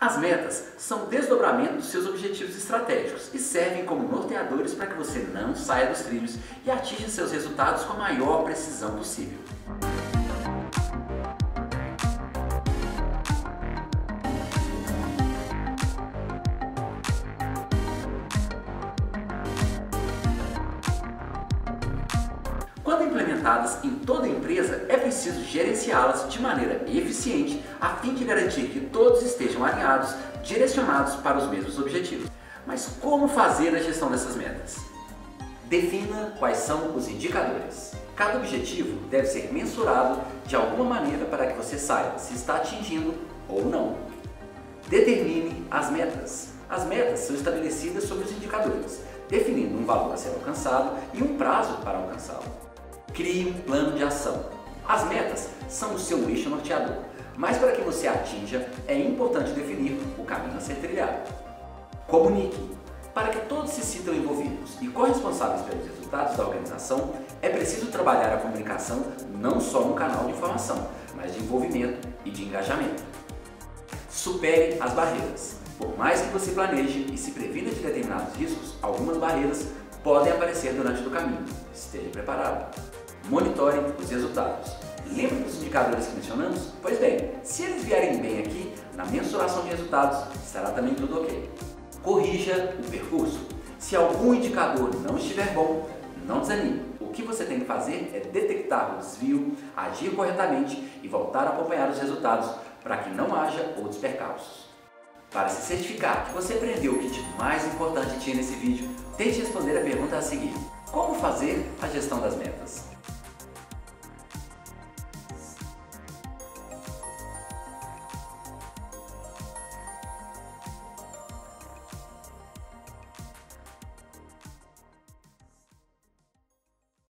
As metas são o desdobramento dos seus objetivos estratégicos e servem como norteadores para que você não saia dos trilhos e atinja seus resultados com a maior precisão possível. Quando implementadas em toda a empresa, é preciso gerenciá-las de maneira eficiente a fim de garantir que todos estejam alinhados, direcionados para os mesmos objetivos. Mas como fazer a gestão dessas metas? Defina quais são os indicadores. Cada objetivo deve ser mensurado de alguma maneira para que você saiba se está atingindo ou não. Determine as metas. As metas são estabelecidas sobre os indicadores, definindo um valor a ser alcançado e um prazo para alcançá-lo. Crie um plano de ação. As metas são o seu eixo norteador, mas para que você atinja, é importante definir o caminho a ser trilhado. Comunique. Para que todos se sintam envolvidos e corresponsáveis pelos resultados da organização, é preciso trabalhar a comunicação não só no canal de informação, mas de envolvimento e de engajamento. Supere as barreiras. Por mais que você planeje e se previna de determinados riscos, algumas barreiras podem aparecer durante o caminho. Esteja preparado. Monitore os resultados. Lembra dos indicadores que mencionamos? Pois bem, se eles vierem bem aqui, na mensuração de resultados, estará também tudo ok. Corrija o percurso. Se algum indicador não estiver bom, não desanime. O que você tem que fazer é detectar o desvio, agir corretamente e voltar a acompanhar os resultados para que não haja outros percalços. Para se certificar que você aprendeu o que de mais importante tinha nesse vídeo, tente responder a pergunta a seguir: como fazer a gestão das metas?